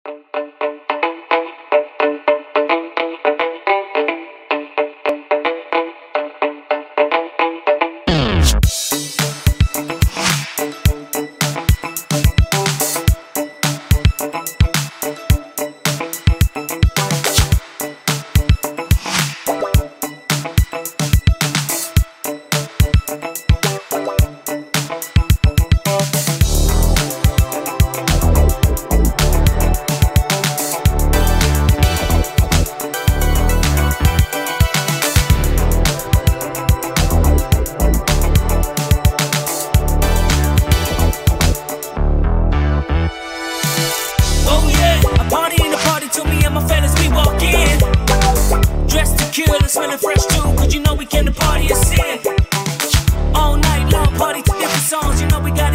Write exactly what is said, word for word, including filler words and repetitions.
Smelling fresh too, cause you know we came to party and sin. All night long, party to different songs, you know we got